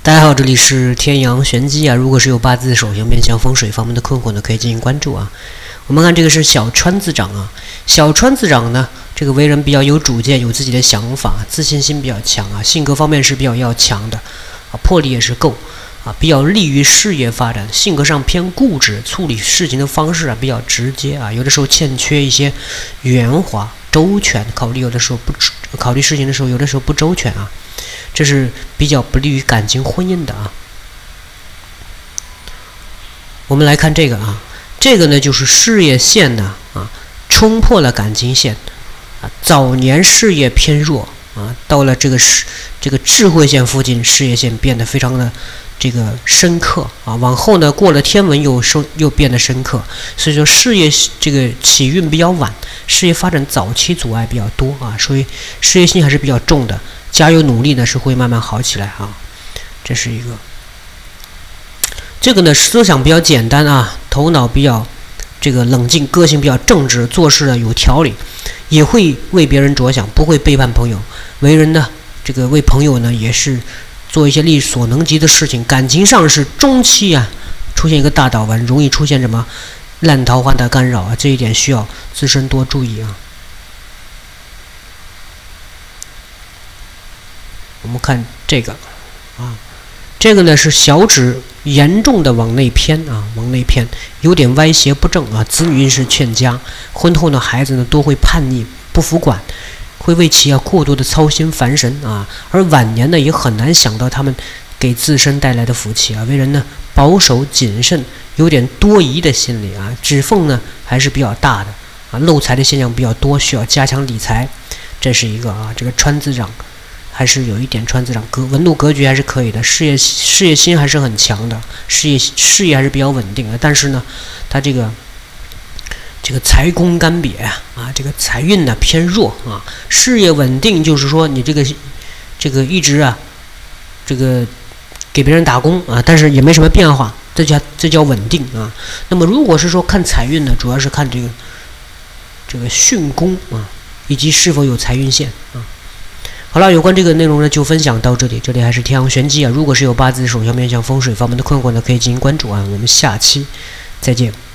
大家好，这里是天阳玄机啊。如果是有八字手相面向风水方面的困惑呢，可以进行关注啊。我们看这个是小川字长啊，小川字长呢，这个为人比较有主见，有自己的想法，自信心比较强啊，性格方面是比较要强的啊，魄力也是够啊，比较利于事业发展。性格上偏固执，处理事情的方式啊比较直接啊，有的时候欠缺一些圆滑周全，考虑事情的时候，有的时候不周全啊。这是比较不利于感情婚姻的啊。我们来看这个啊，这个呢就是事业线呢冲破了感情线啊，早年事业偏弱啊，到了这个智慧线附近，事业线变得非常的这个深刻啊，往后呢过了天文又变得深刻，所以说事业这个起运比较晚，事业发展早期阻碍比较多啊，所以事业心还是比较重的。加油努力呢，是会慢慢好起来啊。这是一个，这个呢思想比较简单啊，头脑比较这个冷静，个性比较正直，做事呢有条理，也会为别人着想，不会背叛朋友。为人呢，这个为朋友呢也是做一些力所能及的事情。感情上是中期啊，出现一个大倒弯，容易出现什么烂桃花的干扰啊，这一点需要自身多注意啊。我们看这个啊，这个呢是小指严重的往内偏啊，往内偏，有点歪斜不正啊。子女运势欠佳，婚后呢孩子呢多会叛逆不服管，会为其过多的操心烦神啊，而晚年呢也很难想到他们给自身带来的福气啊。为人呢保守谨慎，有点多疑的心理啊，指缝呢还是比较大的啊，漏财的现象比较多，需要加强理财。这是一个啊，这个川字长。还是有一点川字长，文路格局还是可以的，事业心还是很强的，事业还是比较稳定的。但是呢，他这个财宫干瘪啊，这个财运呢偏弱啊。事业稳定就是说你这个一直啊，这个给别人打工啊，但是也没什么变化，这叫稳定啊。那么如果是说看财运呢，主要是看这个巽宫啊，以及是否有财运线啊。好了，有关这个内容呢，就分享到这里。这里还是天阳玄机啊。如果是有八字手相面向风水方面的困惑呢，可以进行关注啊。我们下期再见。